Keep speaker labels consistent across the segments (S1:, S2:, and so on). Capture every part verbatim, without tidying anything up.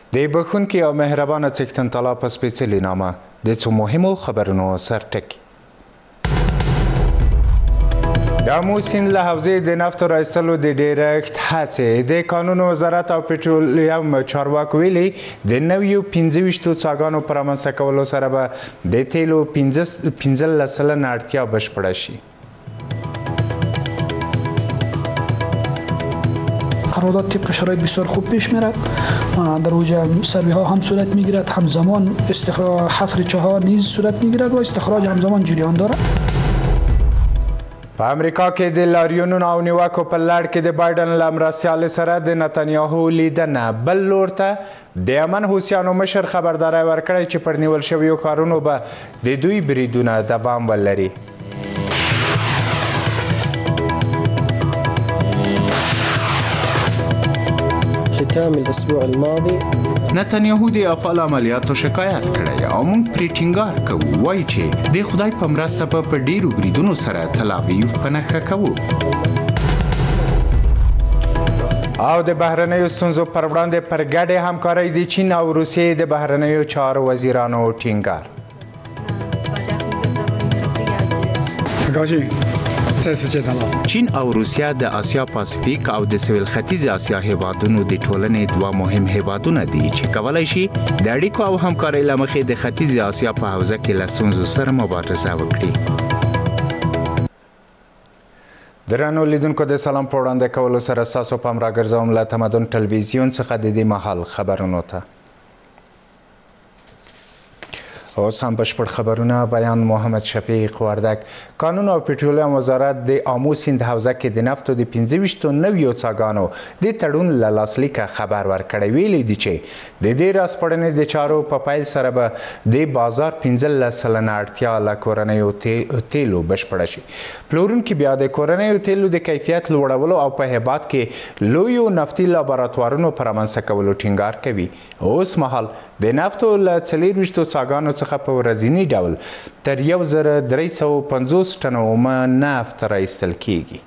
S1: د بخونکي او مهربانه څښتن تعالی په سپېڅلي نامه د څو مهمو خبرونو سرټکي. د آمو سیند له حوزې د نفتو را ایستلو د ډیرښت هڅې د کانونو وزارت او پټرولیم چارواکو ویلي د نویو پنځه ویشتو څاګانو په رامنځته کولو سره به د تیلو پنځلس سلنه اړتیا بشپړه شي.
S2: قرارداد طبق شرایط بسیار خوب پیش میرد. در اوج سروی ها هم صورت میگیرد، همزمان حفر چاه نیز صورت میگیرد و استخراج همزمان جریان دارد.
S1: په امریکا کې د لاریونونو او نیوکو په لړ کې د بایدن له مرستیال سره د نتنیاهو لیدنه بل لور ته د یمن حوثیانو مشر خبرداری ورکړی چې پر نیول شویو ښارونو به د دوی بریدونه دوام ولري.
S3: ختام الاسبوع الماضي
S1: نتنیاهو د افعال عملیاتو شکایت کړی او موږ پرې ټینګار کوو، وایي چې د خدای په مرسته به په ډیرو بریدونو سره تل اویو په نښه کوو. او د بهرنیو ستونزو پر وړاندې پر ګډې همکارۍ د چین او روسیې د بهرنیو چارو وزیرانو ټینګار. چین او روسیه د اسیا پاسفیک او د سویل ختیځ اسیا هیوادونو د ټولنې دوه مهم هیوادونه دي چې کولی شي د اړیکو او همکارۍ له مخې د ختیځ اسیا په حوزه کې له ستونزو سره مبارزه وکړي. درنو لیدونکو د سلام په وړاندې کولو سره ستاسو پام راګرځوم له تمدن ټلویزیون څخه د دې مهال خبرونو ته. اوس هم بشپړ خبرونه. بیان محمد شفیق وردک. قانون او پټرولیم وزارت د آمو سیند حوزه کې د نفتو د پنځه ویشتو نویو څاګانو د تړون له لاسلیکه خبر ورکړی. ویلي دي چې د دې راسپړنې د چارو په پیل سره به د بازار پنځلس سلنه اړتیا له کورنیو تیلو بشپړه شي. پلورونکي بیا د کورنیو تیلو د کیفیت لوړولو او په هیواد کې لویو نفتي لابراتوارونو په رامنځته کولو ټینګار کوي. اوس مهال د نفتو له څلېرویشتو څاګانو څخه په ورځني ډول تر یو زر درې سوه پنځوس ټنه اومه نفت را ایستل کیږي.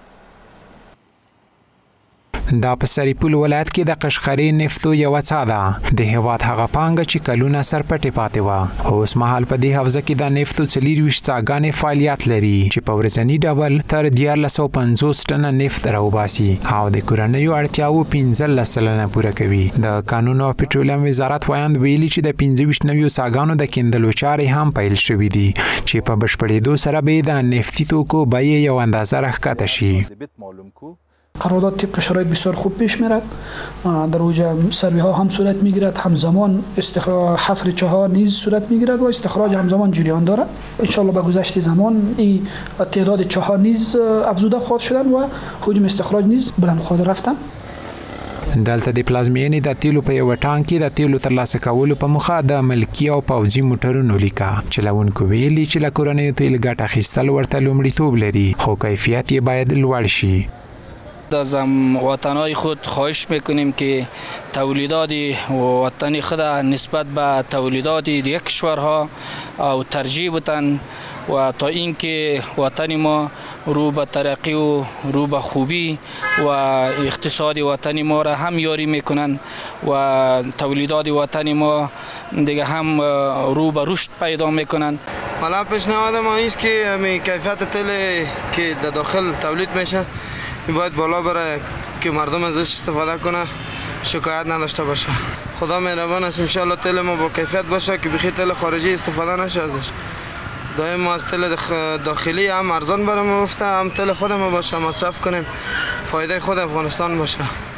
S4: دا په سرپل ولایت کې د قشقري نفتو یو څا ده. د هیواد هغه پانګه چې کلونه سرپټې پاتې وه. اوس مهال په دې حوزه کې د نفتو څلېرویشت څاګانې فعالیت لري چې په ورځني ډول تر دیارلس سوه پنځوس ټنه نفت راوباسي او د کورنیو اړتیاوو پنځلس سلنه پوره کوي. د قانون او پټرولیم وزارت وایند ویلي چې د پنځه ویشت نویو څاګانو د کیندلو چارې هم پیل شوي دي چې په بشپړېدو سره به د نفتي توکو بیې یو اندازه راښکته شي.
S2: قرارداد طبق شرایط بسیار خوب پیش میرد. در اوج سروی ها هم صورت میگیرد، همزمان حفر چاه نیز صورت میگیرد و استخراج همزمان جریان دارد. انشالله به گذشت زمان این تعداد چاه نیز افزوده خواهد شدن و حجم استخراج نیز بلند خواهد رفتن.
S4: دلته د پلازمینې د تیلو په یو ټانک کې د تیلو ترلاسه کولو په موخه د ملکي او پوځي موټرونو لیکه چلوونکو ویلي چې له کورنیو تیل ګټه اخیستل ورته لومړیتوب لري، خو کیفیت یې باید لوړ شي.
S5: از وطنهای خود خواهش میکنیم که تولیدات وطنی خود نسبت به تولیدات دیگر کشورها او ترجیح بدن و تا اینکه وطن ما رو به ترقی و رو به خوبی و اقتصاد وطن ما را هم یاری میکنن و تولیدات وطن ما دیگه هم رو به رشد پیدا میکنن.
S6: حالا پیشنهاد ما است که کیفیت تیل که در داخل تولید میشه باید بالا بره که مردم ازش استفاده کنه، شکایت نداشته باشه. خدا مهربان است ان شاء الله تیل ما با کیفیت باشه که بخی تیل خارجی استفاده نشه ازش. دائم ما از تیل داخلی هم ارزان برام افته، هم تیل خود ما باشه مصرف کنیم، فایده خود افغانستان باشه.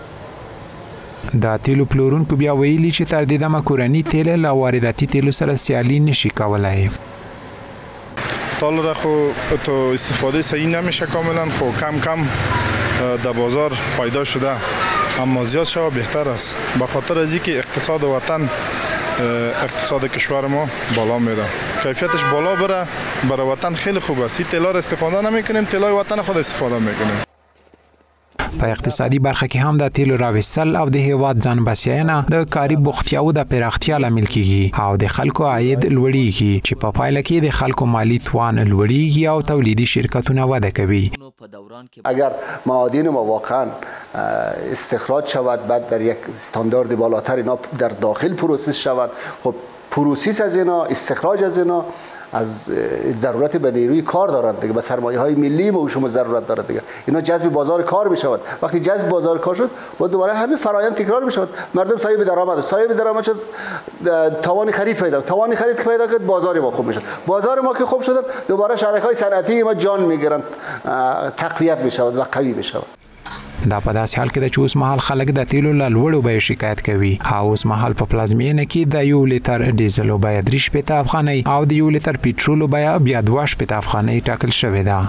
S4: د تیلو پلورونکو بیا ویلي چې تر دې دمه کورني تیل له وارداتي تیلو سره سیالي نشي کولای.
S7: تال را خو تو استفاده صحیح نمیشه کاملا، خو کم کم در بازار پیدا شده، اما زیاد شده بهتر است. به خاطر از اینکه اقتصاد وطن اقتصاد کشور ما بالا میره، کیفیتش بالا بره، برای وطن خیلی خوب است. این تیلا را استفاده نمیکنیم، تیلای وطن خود استفاده میکنیم.
S4: په اقتصادي برخه کې هم د تیلو راوستل او د هیواد ځان بسیاینه د کاري بوختیاو د پراختیا لامل کیږي او د خلکو عاید لوړیږي چې په پایله کې د خلکو مالی توان لوړیږي او تولیدي شرکتونه وده کوي.
S8: اگر معادن ما واقعا استخراج شود، بعد در یک استاندارد بالاتر اینا در داخل پروسس شود، خب پروسس از اینا، استخراج از اینا از ضرورت به نیروی کار دارند دیگه، به سرمایه های ملی ما شما ضرورت دارد دیگه. اینا جذب بازار کار می شود. وقتی جذب بازار کار شد و دوباره همین فرآیند تکرار می شود. مردم صاحب درآمد، صاحب درآمد شد، توان خرید پیدا، توان خرید پیدا کرد، بازار ما خوب میشه. بازار ما که خوب شد، دوباره شرکای صنعتی ما جان میگیرند، تقویت می شود و قوی می شود.
S4: دا په داسې حال کې د چې اوس مهال خلک د تیلو له لوړو بیو شکایت کوي. او اوس مهال په پلازمینه کې د یو لیتر ډیزلو بیه درې شپېته افغانۍ او د یو لیتر پټرولو بیه بیا دوه شپېته افغانۍ ټاکل شوې ده.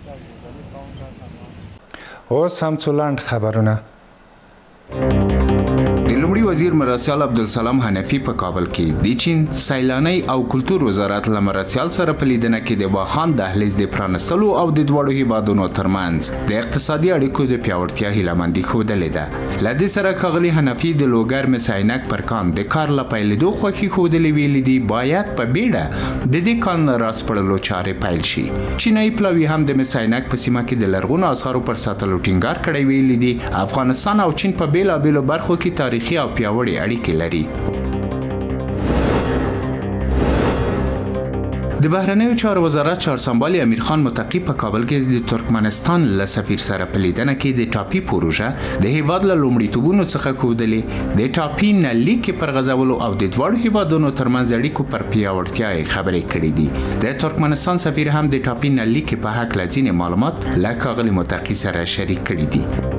S1: اوس هم څو لنډ خبرونه.
S9: لومړي وزیر مرسیال عبدالسلام حنفي په کابل کې د چین سیلاني او کلتور وزارت له مرسیال سره په لیدنه کې د واخان دهلیز د پرانستلو او د دواړو هیوادونو ترمنځ د اقتصادي اړیکو د پیاوړتیا هیلهمندي ښودلې ده. له دې سره ښاغلي حنفي د لوګر مساینک پر کان د کار له پیلېدو خوښي ښودلې ویلي دي باید په بیړه د دې کان راسپړلو چارې پیل شي. چینایي پلاوي هم د مساینک په سیمه کې د لرغونو اثارو پر ساتلو ټینګار کړی ویلي دي افغانستان او چین په بیلابیلو برخو کې تاریخي او پیاوړې اړیکې لري. د بهرنیو چارو وزارت چارسمبال امیر خان متقی په کابل کې د ترکمنستان له سفیر سره په لیدنه کې د ټاپي پروژه د هیواد له لومړیتوبونو څخه ښودلې، د ټاپي نلیک پر غځولو او د دواړو هیوادونو ترمنځ اړیکو پر پیاوړتیا یې خبرې کړې دي. د ترکمنستان سفیر هم د ټاپي نلیک په هکله ځینې معلومات له ښاغلي متقی سره شریک کړي دي.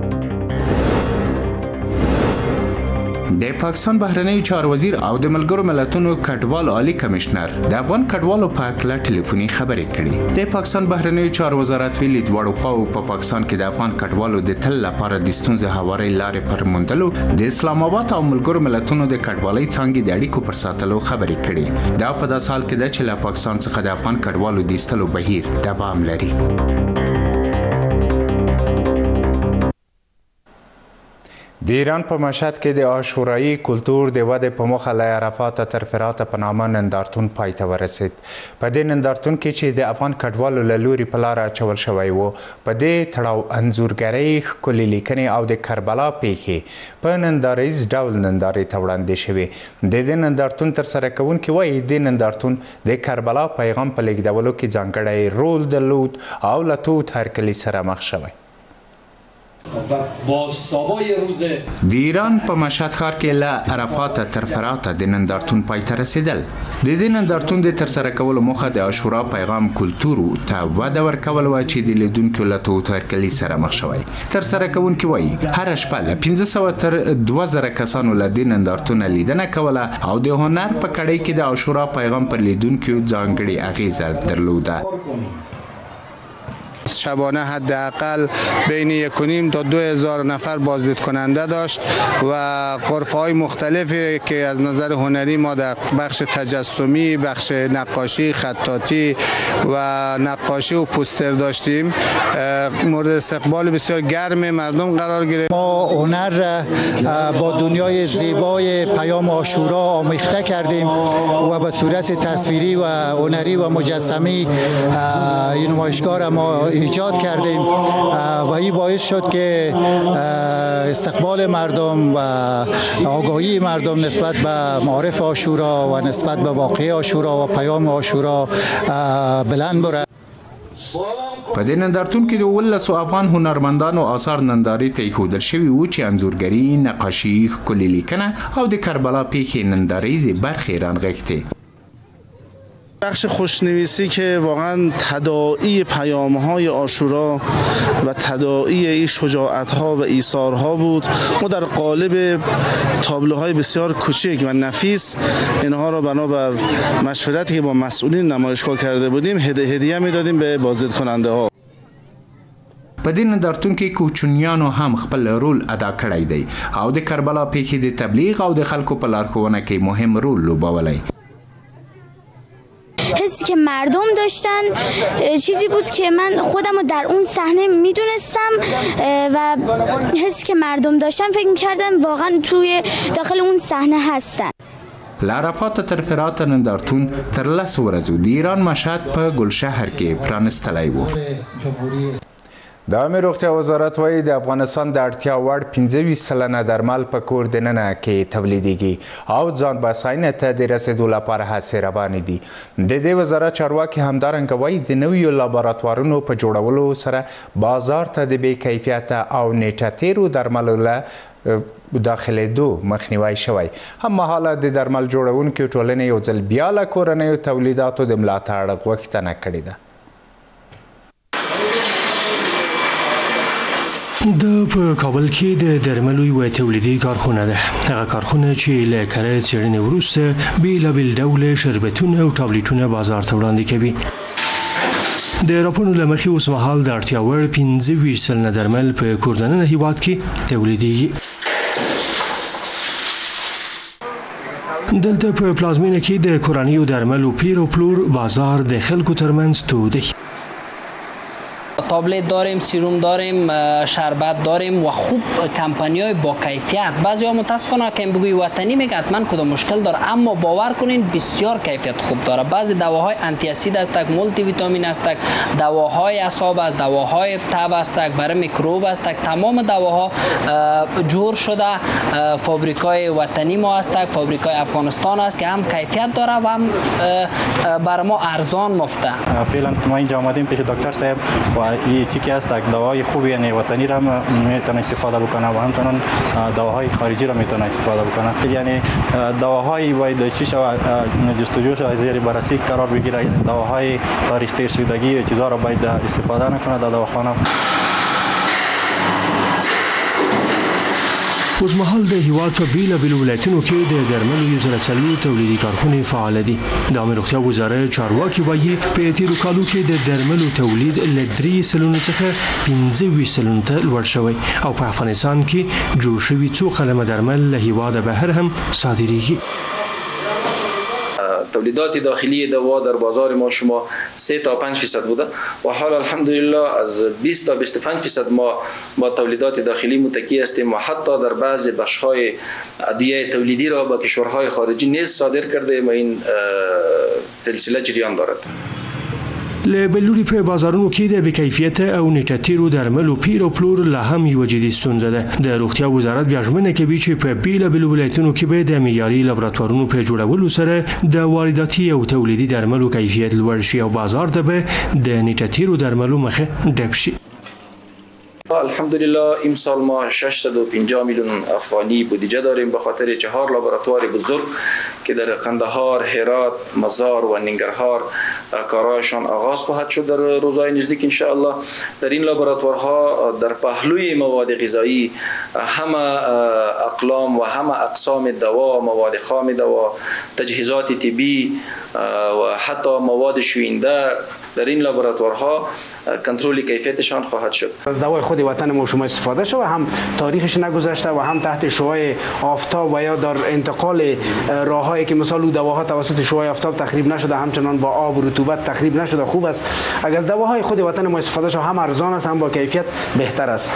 S9: د پاکستان بهرنیو چارو وزیر او د ملګرو ملتونو کډوال عالی کمشنر د افغان کډوالو په اړه ټلیفوني خبرې کړې. د پاکستان بهرنیو چارو وزارت ویلي دواړو خواو په پاکستان کې د افغان کډوالو د تل لپاره د ستونزې هواري لارې پر موندلو د اسلام آباد او ملګرو ملتونو د کډوالۍ څانګې د اړیکو پر ساتلو خبرې کړې. دا په داسې حال کې ده چې له پاکستان څخه د افغان کډوالو د ایستلو بهیر دوام لري.
S1: د ایران په مشهد کې د عاشورایي کلتور د ودې په موخه له عرفات تر فرات په نامه نندارتون پای ته ورسید. په دې نندارتون کې چې د افغان کډوالو له لوري په لاره اچول شوی و، په دې تړاو انځورګرۍ، ښکلې لیکنې او د کربلا پیښې په ننداریز ډول نندارې ته وړاندې شوې. د دې نندارتون ترسره کوونکي وایي د نندارتون د کربلا پیغام په لیږدولو کې ځانګړی رول درلود او له تود هرکلي سره مخ شوی.
S9: د ایران په مشهد ښار کې له عرفات تر فرات د نندارتون پای ته رسیدل. د دې نندارتون د ترسره کولو موخه د عاشورا پیغام کلتور ته وده ورکول و چې د لیدونکو له تود هرکلي سره مخ شوی. ترسره کوونکي وایي هره شپه له پنځه سوه تر دوه زره کسانو له دې نندارتونه لیدنه کوله او د هنر په کړۍ کې د عاشورا پیغام پر لیدونکو ځانګړې اغیزه درلوده.
S10: شبانه حداقل بین یک و نیم تا دو هزار نفر بازدید کننده داشت و غرفه های مختلفی که از نظر هنری ما در بخش تجسمی، بخش نقاشی، خطاطی و نقاشی و پوستر داشتیم مورد استقبال بسیار گرم مردم قرار گرفت.
S11: ما هنر با دنیای زیبای پیام عاشورا آمیخته کردیم و به صورت تصویری و هنری و مجسمی این نمایشگاه ما ایجاد کردیم و این باعث شد که استقبال مردم و آگاهی مردم نسبت به معارف عاشورا و نسبت به واقعه عاشورا و پیام عاشورا بلند بره.
S9: په دې نندارتون کې د ولسو افغان هنرمندانو آثار نندارې ته ایښودل شوي وو چې انځورګري، نقاشي، ښکلې لیکنه او د کربلا پیښې ننداریزې برخې رانغښتې.
S10: بخش خوشنویسی که واقعا تداعی پیام‌های عاشورا و تداعی این شجاعت‌ها و ایثارها بود. ما در قالب تابلوهای بسیار کوچک و نفیس اینها را بنابر مشورتی که با مسئولین نمایشگاه کرده بودیم هدیه می‌دادیم به بازدید کننده ها.
S9: په دې نندارتون کې کوچنیانو هم خپل رول ادا کړی دی او د کربلا پیښې د تبلیغ او د خلکو په لارښوونه کې مهم رول لوبولی.
S12: حسی که مردم داشتن چیزی بود که من خودم رو در اون صحنه میدونستم و حسی که مردم داشتن فکر میکردم واقعا توی داخل اون صحنه هستن.
S9: له عرفات تر فرات نندارتون تر لس ورځو د ایران مشهد په ګلشهر کې پرانستلی و.
S1: د عامه روغتیا وزارت وایي د افغانستان د اړتیا وړ پنځه ویشت سلنه درمل په کور دننه کې تولیدېږي او ځان بساینې ته د رسېدو لپاره هڅې روانې دي. د دې وزارت چارواکي همدارنګه وایي د نویو لابراتوارونو په جوړولو سره بازار ته د بې کیفیته او نیټه تیرو درملو له داخلېدو مخنیوی شوی. هممهاله د درمل جوړونکو ټولنې یو ځل بیا له کورنیو تولیداتو د ملاتړ غوښتنه کړې ده.
S13: د په کابل کې د درملو یوه تولیدي کارخونه ده. هغه کارخونه چې له کره څېړنې وروسته بېلابېل ډوله شربتونه او ټابلیټونه بازار ته وړاندې کوي. د راپورونو له مخې اوس مهال د اړتیا وړ پنځه ویشت سلنه درمل په کور دننه هېواد کې تولیدېږي. دلته په پلازمینه کې د کورنیو درملو پیر و پلور بازار د خلکو ترمنځ تود دی.
S14: تابلت داریم، سیروم داریم، شربت داریم و خوب کمپانی‌های با کیفیت. بعضی‌ها متاسفانه که بگوی وطنی میگه حتما کدام مشکل داره، اما باور کنین بسیار کیفیت خوب داره. بعضی دواهای آنتی اسید هستند، مولتی ویتامین هستند، دواهای اعصاب است، دواهای تب هستند، برای میکروب هستند. تمام دواها جور شده فابریکای وطنی ما هستند، فابریکای افغانستان است که هم کیفیت داره و هم برای ما ارزان مفته.
S15: فعلا ما اینجا آمدیم پیش دکتر صاحب و این چی که است دواهای خوبی یعنی وطنی را میتونه استفاده بکنه و همچنان دواهای خارجی را میتونه استفاده بکنه. یعنی دواهایی باید چی شود جستجو شود زیر بررسی قرار بگیره. دواهای تاریخ تیر شدگی چیزا را باید استفاده نکنه در دواخانه.
S13: اوسمهال د هیواد په بیلابیلو ولایتونو کې د درملو یو زره څلور تولیدي کارخونې فعال دي. د عامه روغتیا وزارت چارواکي وایي په تیرو کالو کې د درملو تولید له درې سلنو څخه پنځه ویشت سلنو ته لوړ شوی او په افغانستان کې جوړ شوي څو قلمه درمل له هیواده بهر هم صادریږي.
S16: تولیدات داخلی دوا در بازار ما شما سه تا پنج فیصد بوده و حال الحمدلله از بیست تا بیست و پنج فیصد ما با تولیدات داخلی متکی هستیم و حتی در بعضی بخش‌های ادویه تولیدی را با کشورهای خارجی نیز صادر کرده و این سلسله جریان دارد.
S13: له بلوري په بازارونو کې د بېکیفیته او نیټه تیرو درملو پیر او پلور لا هم یوه جدي ستونزه ده. د روغتیا وزارت بیا ژمنه کوي چې په بېلابېلو ولایتونو کې به د معیاري لابراتوارونو په جوړولو سره د وارداتي او تولیدي درملو کیفیت لوړ شي او بازار ته به د نیټه تیرو درملو مخه ډک شي.
S16: الحمدلله امسال ما ششصد و پنجاه میلیون افغانی بودجه داریم به خاطر چهار لابراتوار بزرگ که در قندهار، هرات، مزار و ننگرهار کارهایشان آغاز خواهد شد در روزهای نزدیک ان شاء الله. در این لابراتوارها در پهلوی مواد غذایی همه اقلام و همه اقسام دوا، مواد خام دوا، تجهیزات طبی و حتی مواد شوینده در این لابراتوارها کنترل کیفیتشان خواهد شد.
S17: از دوای خود وطن ما شما استفاده شده، هم تاریخش نگذشته و هم تحت شعاع آفتاب و یا در انتقال راههایی که مثلا دواها توسط شعاع آفتاب تخریب نشده، همچنان با آب و رطوبت تخریب نشده خوب است. اگر از دواهای خود وطن ما استفاده شده هم ارزان است هم با کیفیت بهتر است.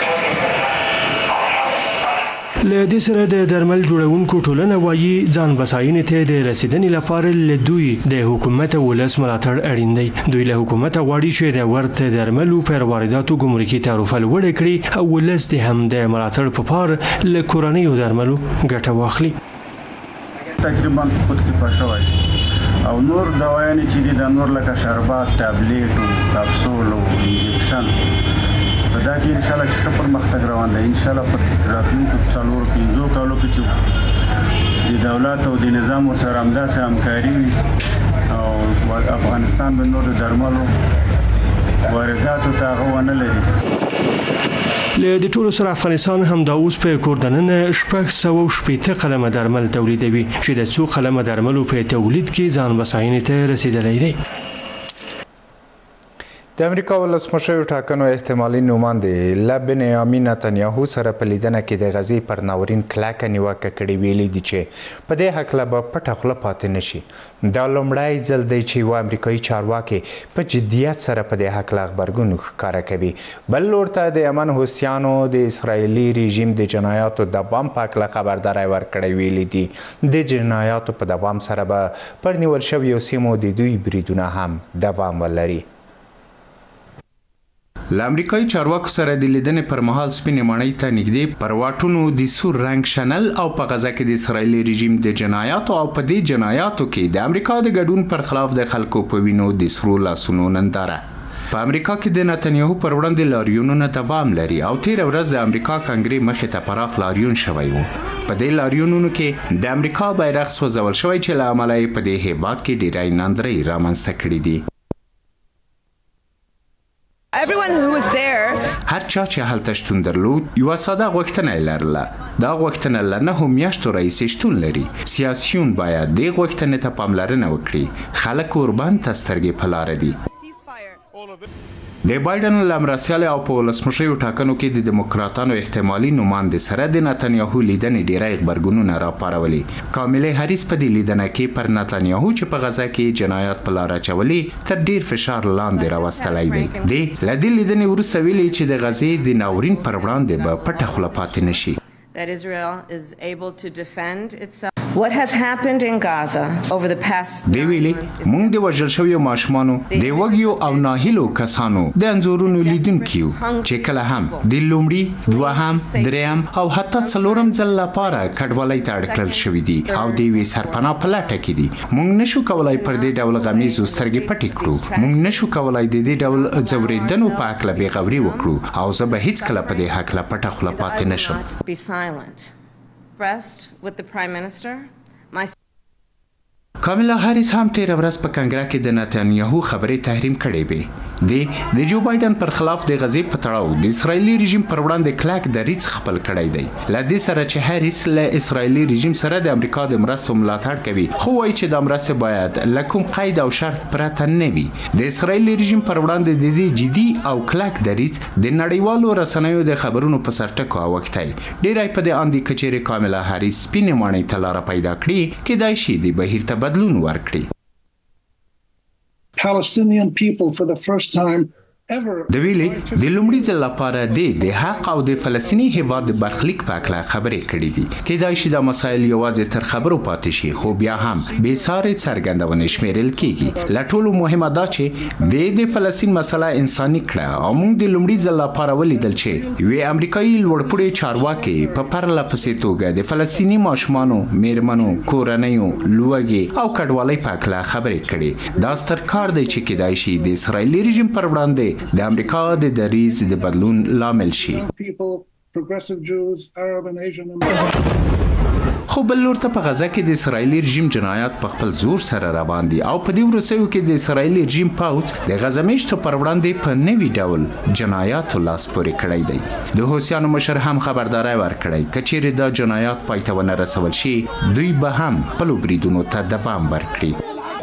S13: له دې سره د درمل جوړونکو ټولنه وایي ځان بساینې ته د رسیدنې لپاره له دوی د حکومت او ولس ملاتړ اړین دی. دوی له حکومت غواړي چې د ورته درملو پر وارداتو ګمرکي تعرفه لوړه کړي او ولس دې هم د ملاتړ په پار له کورنیو درملو ګټه واخلي.
S18: تقریبا خودکفا شوی او نور دوايانې چې دي د نور لکه شربات، ټابلیټ او کپسول او انجکشن په دا کې ان شاء الله چې ښه پرمختګ روان دی. ان شاء الله په راتلونکو څلورو پنځو کالو کې چې د دولت او د نظام ورسره همداسې همکاري وي او افغانستان به نور د درملو وارداتو ته هغه ونه لري.
S13: له دې ټولو سره افغانستان همدا اوس په کور دننه شپږ سوه او شپېته قلمه درمل تولیدوي چې د څو قلمه درملو په تولید کې ځان بساینې ته رسیدلی دی.
S1: د امریکا ولسمشر ټاکنو احتمالي نوماندې له بنیامین نتنیاهو سره په لیدنه کې د غزې پر ناورین کلکه نیوکه کړې ویلي دي چې په دې هکله به پټه خوله پاتې نشي. دا لومړی ځل دی چې یوه امریکایي چارواکي په جدیت سره په دې هکله غبرګون ښکاره کوي. بل لور ته د یمن حوثیانو د اسرائیلي رژیم د جنایاتو د دوام په هکله خبرداری ورکړی ویلي دي. د جنایاتو په دوام سره به پر نیول شویو سیمو د دوی بریدونه هم دوام ولري.
S9: له امریکایي چارواکو سره د لیدنې پر مهال سپینې ماڼۍ ته نږدې پر واټونو د سور رنګ شنل او په غزه کې د اسرایلي رژیم د جنایاتو او په دې جنایاتو کې د امریکا د ګډون پر خلاف د خلکو په وینو د سرو لاسونو ننداره. په امریکا کې د نتنیاهو پر وړاندې لاریونونه دوام لري او تیر ورځ د امریکا کانګرې مخې ته پراخ لاریون شوی و. په دې لاریونونو کې د امریکا بیرغ سوځول شوی چې له امله یې په دې هیواد کې ډیری ناندرۍ رامنځته کړي دي.
S19: Everyone who was there
S9: هر چا چې هلته شتون درلود یو ساده غوښتنه یې لرله. دا غوښتنه له نهو میاشتو راهیسې شتون لري. سیاسیون باید دې غوښتنې ته پاملرنه وکړي. خلک اوربند ته سترګې په لاره دي. د بایدن له مرستیال او په ولسمشریو ټاکنو کې د دیموکراتانو احتمالي نوماندې سره د نتنیاهو لیدنې ډیری غبرګونونه راپارولي. کاملا هریس په دې لیدنه کې پر نتنیاهو چې په غزه کې جنایات په لار اچولي تر ډیر فشار لاندې راوستلی دی. دی له دې لیدنې وروسته ویلي چې د غزې د ناورین پر وړاندې به پټه خوله پاتې نشي.
S19: that Israel is able to defend itself. What has happened in Gaza over the past
S9: دی ویلي موږ د وژل شویو ماشومانو د وګیو او ناهیلو کسانو د انځورونو لیدونکي یو چې کله هم د لومړي دوهم دریم او حتی څلورم ځل لپاره کډوالۍ ته اړ کړل شوي دي او د یوې سرپناه په لټه کې دي. موږ نشو کولای پر دې ډول غمیزو سترګې پټې کړو. موږ نشو کولای د دې ډول ځورېدنو په هکله بېغوري وکړو او زه به هیڅکله په دې هکله پټه خوله پاتې نشم.
S19: with the Prime Minister. My
S9: کاملا هریس هم تیر ورځ په کنګره کې د نتنیاهو خبرې تحریم کړې وې. د د جو بایدن پر خلاف د غزې په تړاو د اسرایلی رژیم پر وړاندې کلک دریځ خپل کړی دی. له دې سره چې هریس له اسرایلی رژیم سره د امریکا د مرستو ملاتړ کوي خو وایي چې د مرستې باید له کوم قید او شرط پرته نه وي. د اسرایلی رژیم پر وړاندې د دې جدي او کلک دریځ د نړیوالو رسنیو د خبرونو په سرټکو اوښتی. ډیری په دې اندي کچېرې کاملا هریس سپینې ماڼۍ ته لاره پیدا کړي کیدای شي د بهیر ته بدلون ورکړي.
S20: Palestinian people for the first time ever
S9: د ویلي د لومړي ځل لپاره د حق او د فلسطیني هیواد د برخلیک په اړه خبرې کړې دي. کیدای شي دا مسایل یوازې تر خبرو پاتې شي خو بیا هم بې سارې څرګندونې شمیرل کیږي. له ټولو مهمه دا چې د د فلسطین مسله انساني کړه او موږ د لومړي ځل لپاره ولیدل چې یوې امریکایي لوړپوړې چارواکي په پرله پسې توګه د فلسطیني ماشومانو میرمنو کورنیو لوږې او کډوالۍ په اړه خبرې کړې. دا ستر کار دی چې کیدای شي د اسرایلی رژیم پر وړاندې د امریکا د دریځ د بدلون لامل شي. خو بل لور ته په غزه کې د اسرایلی رژیم جنایات په خپل زور سره روان دي او په دې وروستیو کې د اسرایلی رژیم پوځ د غزه میشتو پر وړاندې په نوي ډول جنایاتو لاس پورې کړی دی. د حوثیانو مشر هم خبرداری ورکړی که چیرې دا جنایات پای ته ونه رسول شي دوی به هم خپلو بریدونو ته دوام ورکړي.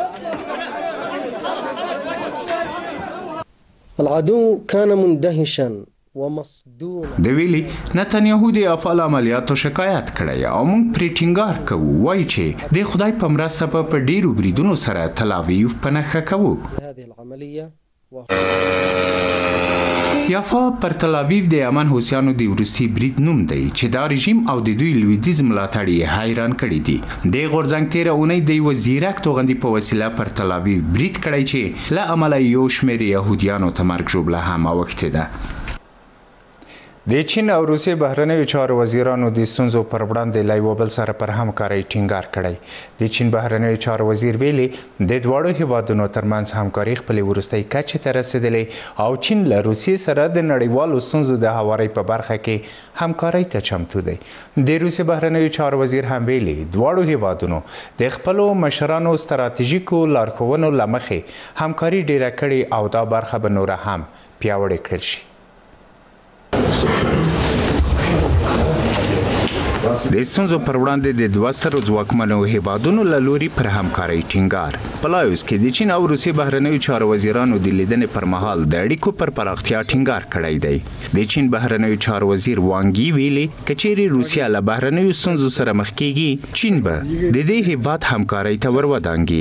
S3: العدو كان مندهشا ومصدوما.
S9: د ویلي نتنیاهو د افعال عملیاتو شکایت کړی او موږ پرې ټینګار کوو وایي چې د خدای په مرسته به په ډیرو بریدونو سره تل اویو په نښه کوو. یافا پر تل اویو د یمن حوثیانو د وروستي برید نوم دی چې دا رژیم او د دوی لویدیځ ملاتړي حیران کړي دي. د غورځنګ تیره اونۍ د یوه زیرک توغندي په وسیله پر تل اویو برید کړی چې له امله یو شمېر یهودیانو ته مرګ ژوبله هم اوښتې ده. د چین او روسیې بهرنیو چارو وزیرانو د ستونزو پر وړاندې له یو بل سره پر همکارۍ ټینګار کړی. د چین بهرنیو چارو وزیر ویلي د دواړو هیوادونو ترمنځ همکاري خپلې وروستۍ کچې ته رسېدلې او چین له روسیې سره د نړیوالو ستونزو د هوارۍ په برخه کې همکارۍ ته چمتو دی. د روسیې بهرنیو چارو وزیر هم ویلي دواړو هیوادونو د خپلو مشرانو ستراتیژیکو لارښوونو له مخې همکاري ډیره کړې او دا برخه به نوره هم پیاوړې کړل شي. د ستونزو پر وړاندې د دوه سترو ځواکمنو هیوادونو له لوري پر همکارۍ ټینګار. په لایوس کې د چین او روسیې بهرنیو چارو وزیرانو د لیدنې پر مهال د اړیکو پر پراختیا ټینګار کړی دی. د چین بهرنیو چارو وزیر وانګي ویلي که چیرې روسیه له بهرنیو ستونزو سره مخ کیږي چین به د دې هیواد همکارۍ ته ور ودانګي.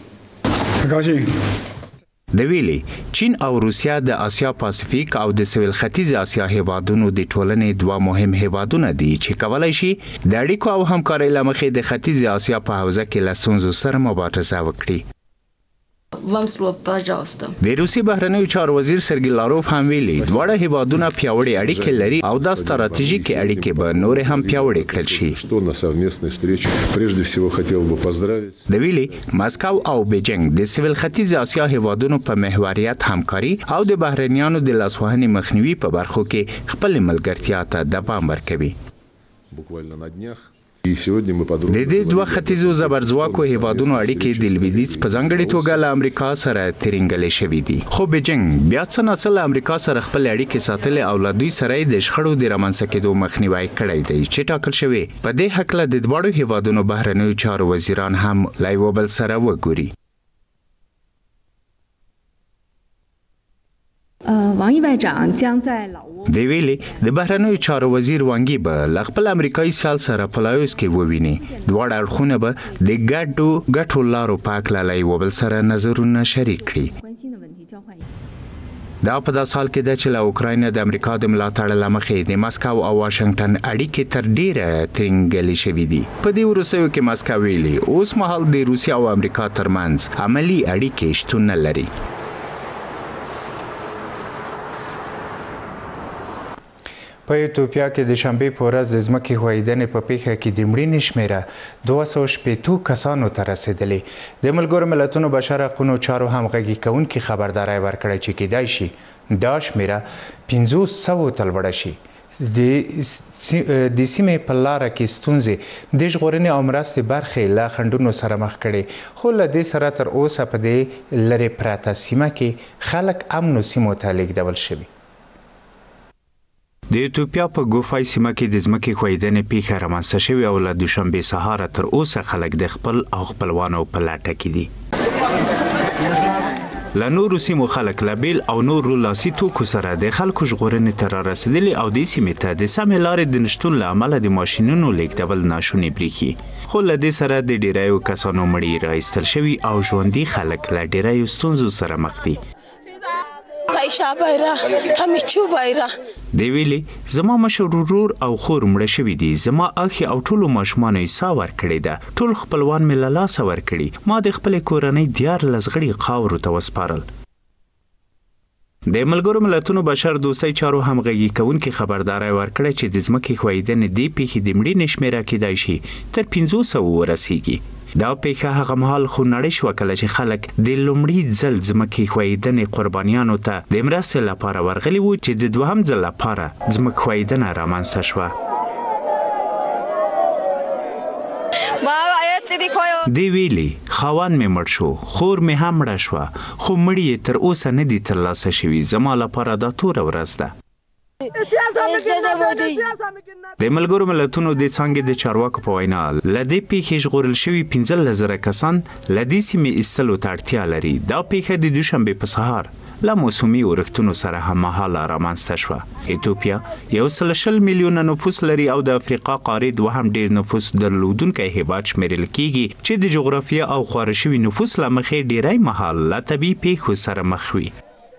S9: د ویلي چین او روسیه د آسیا پاسفیک او د سویل ختیځ آسیا هیوادونو د ټولنې دوه مهم هیوادونه دي چې کولای شي د اړیکو او همکارۍ له مخې د ختیځ آسیا په حوزه کې له ستونزو سره مبارزه وکړي. د روسي بهرنیو چارو وزیر سرګی لاروف هم ویلي دواړه هیوادونه پیاوړې اړیکې لري او دا ستراتیژیکې اړیکې به نورې هم پیاوړې کړل شي. د ویلي مسکو او بیجینګ د سویل ختیځ اسیا هیوادونو په محوریت همکاري او د بهرنیانو د لاسوهنې مخنیوي په برخو کې خپل ملګرتیا ته دوام ورکوي. د دې دوه ختیځو زبرځواکو هیوادونو اړیکې د لویدیځ په ځانګړې توګه له امریکا سره ترینګلې شوې دي، خو بیجینګ بیا څه ناڅه له امریکا سره خپل اړیکې ساتلې او له دوی سره د شخړو د رامنځته کېدو مخنیوی کړی دی چې ټاکل شوی. په دې هکله د دواړو هیوادونو بهرنیو چارو وزیران هم له یو بل سره وګوري. د ویلي د بهرنیو چارو وزیر وانګي به له خپل امریکایي سیال سره په لایوس کې وویني. دواړه اړخونه به د ګډو ګټو لارو په هکله له یو بل سره نظرونه شریک کړي. دا په داسې حال کې ده چې له اوکراین د امریکا د ملاتړ له مخې د مسکو او واشنگټن اړیکې تر ډیره ترینګلې شوې دي. په دې وروستیو کې مسکو ویلي اوس مهال د روسیې او امریکا ترمنځ عملي اړیکې شتون نه لري. په ایتوپیا کې د شنبې په ورځ د ځمکې ښویېدنې په پیښه کې د مړینې شمېره دوه سوه شپېتو کسانو ته رسېدلې. د ملګرو ملتونو بشر حقونو چارو همغږي کوونکي خبرداری ورکړی چې کیدای شي دا شمېره پنځو سوو ته لوړه شي. د سیمې په لاره کې ستونزې د ژغورنې او مرستې برخې له خنډونو سره مخ کړي، خو له دې سره تر اوسه په دې لرې پرته سیمه کې خلک امنو سیمو ته لیږدول شوي. د ایتوپیا په ګوفای سیمه کې د ځمکې ښویېدنې پیښه رامنځته شوې او له دوشنبې سهاره تر اوسه خلک د خپل او خپلوانو په لټه کې دي. له نورو سیمو خلک له بیل او نورو لاسي توکو سره د خلکو ژغورنې ته رارسېدلي او دې سیمې ته د سمې لارې د نشتون له امله د ماشینونو لیږدول ناشوني برېښي. خو له دې سره د ډیریو کسانو مړي راایستل شوي او ژوندي خلک له ډیریو ستونزو سره مخ دي. دی ویلي زما مشر ورور او خور مړه شوي دي، زما اخې او ټولو ماشومانو یې ساه ورکړې ده، ټول خپلوان مې له لاسه ورکړي، ما د خپلې کورنۍ دیارلس غړي خاورو ته وسپارل. د ملګرو ملتونو بشر دوستۍ چارو همغږي کوونکي خبرداری ورکړی چې د ځمکې ښویېدنې دې پیښې د مړینې شمېره کیدای شي تر پنځو سوو ورسیږي. دا پیښه هغه مهال خو نړۍ شوه کله چې خلک د لومړي ځل ځمکې ښویېدنې قربانیانو ته د مرستې لپاره ورغلي وو چې د دوهم ځل لپاره ځمکې ښویېدنه رامنځته شوه. دی ویلي خاوند مې مړ شو، خور مې هم مړه شوه، خو مړي یې تر اوسه نه دي ترلاسه شوي. زما لپاره دا توره ورځ ده. د ملګرو ملتونو د څانګې د چارواکو په وینا له دې پیښې ژغورل شوي پنځلس زره کسان له دې سیمې ایستلو ته اړتیا لري. دا پیښه د دوشنبې په سهار له موسمي اورښتونو سره هممهاله رامنځته شوه. ایتوپیا یو سل شل میلیونه نفوس لري او د افریقا قارې دوهم ډیر نفوس درلودونکی هیواد شمیرل کیږي چې د جغرافیه او خواره شوي نفوس له مخې ډیری مهال له طبیعي پیښو سره مخ وي.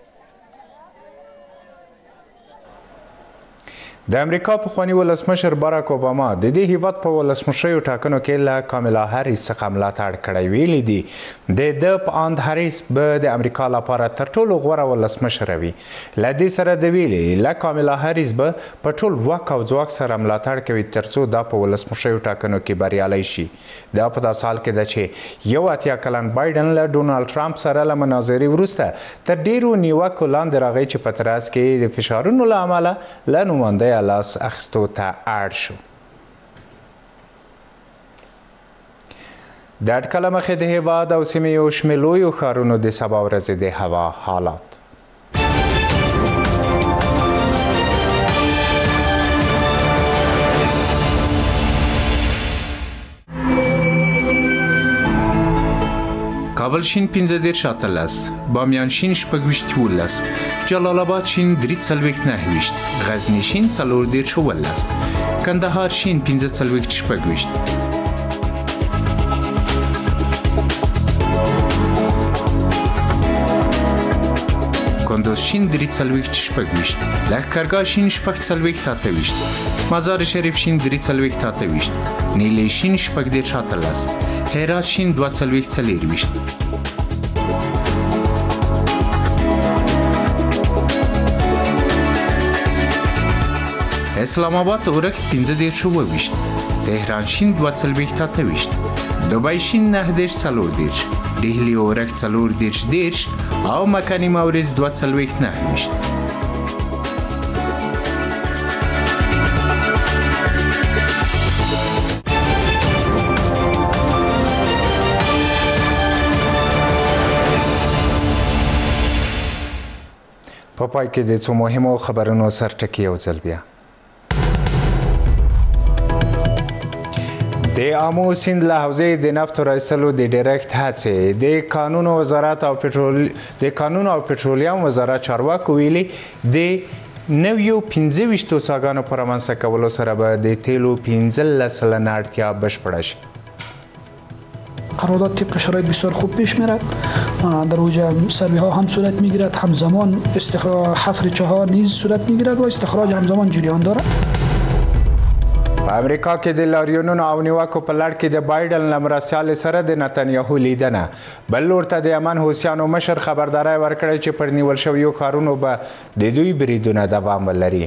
S9: د امریکا پخواني ولسمشر باراک اوباما د دې هیواد په ولسمشریو ټاکنو کې له کاملا هریس څخه ملاتړ کړی. ویلي دي د ده په اند هریس به د امریکا لپاره تر ټولو غوره ولسمشره وي. له دې سره د ویلي له کاملا هریس به په ټول واک او ځواک سره ملاتړ کوي ترڅو دا په ولسمشریو ټاکنو کې بریالی شي. دا په داسې حال کې ده چې یو اتیا کلن بایډن له ډونالډ ټرمپ سره له مناظرې وروسته تر ډیرو نیوکو لاندې راغی چې په تراز کې د فشارونو له امله له نماینده لاس اخیستو ته اړ شو. د اټکله مخې د هیواد او سیمې یو شمېر لویو ښارونو د سبا ورځې د هوا حالات. کابل شین پنځه دېرش اتلس، بامیان شین شپږ ویشت یولس، جلال آباد شین درې څلوېښت نهه ویشت، غزني شین څلور دېرش اوولس، کندهار شین پنځه څلوېښت شپږ ویشت، کندوز شین درې څلوېښت شپږ ویشت، لښکرګاه شین شپږ څلوېښت اته ویشت، مزار شریف شین درې څلوېښت اته ویشت، نیلي شین شپږ دېرش اتلس، هرات شین دوه څلوېښت څلور ویشت. اسلام آباد اورک پنځه دېرش اووه ویشت، تهران شین دوه څلوېښت اته ویشت، دبی شین نهه دېرش څلور دېرش، ډهلي اورک څلور دېرش دېرش او مکاني مورز دوه څلوېښت نهه ویشت.
S1: په پای کې د څو مهمو خبرونو سرټکي یو ځل بیا. د آمو سیند له حوزې د نفتو رایستلو د ډیرکټ هڅې د قانون وزارت او پټرول د قانون او پټرولیم وزارت چارواکو ویلي د نویو پنځه ویشتو څاګانو په رامنځته کولو سره به د تیلو پنځلس سلنه اړتیا بشپړه شي.
S2: قرارداد طبق شرایط بسیار خوب پیش میرد. در اوجه سروی ها هم صورت میگیرد، همزمان استخراج حفر چاه نیز صورت میگیرد و استخراج همزمان جریان دارد.
S1: په امریکا کې د لاریونونو او نیوکو په لړ کې د بایډن له مرستیال سره د نتنیاهو لیدنه، بل لور ته د یمن حوثیانو مشر خبرداری ورکړی چې پر نیول شویو ښارونو به د دوی بریدونه دوام ولري.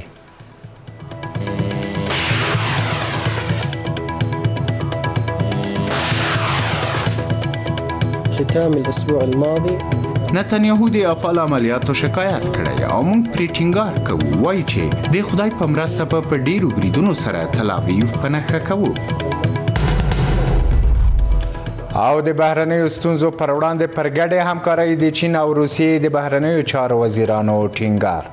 S3: ختام الاسبوع الماضي
S9: نتنیاهو د افعال عملیاتو شکایت کړی او موږ پرې ټینګار کوو، وایي چې د خدای په مرسته به په ډیرو بریدونو سره تل اویو په نښه کوو.
S1: او د بهرنیو ستونزو پر وړاندې پر ګډې همکارۍ د چین او روسیې د بهرنیو چارو وزیرانو ټینګار.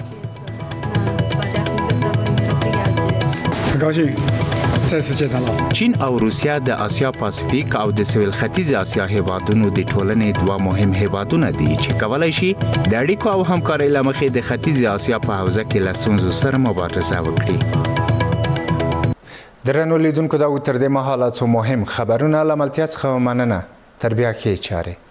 S1: چین او روسیه د آسیا پاسفیک او د سویل ختیځ آسیا هیوادونو د ټولنې دوه مهم هیوادونه دي چې کولای شي د اړیکو او همکارۍ له مخې د ختیځ آسیا په حوزه کې له ستونزو سره مبارزه وکړي. درنو لیدونکو دا و تر دې مهاله څو مهم خبرونه له ملتیا څخه مننه. تر بیا ښې چارې.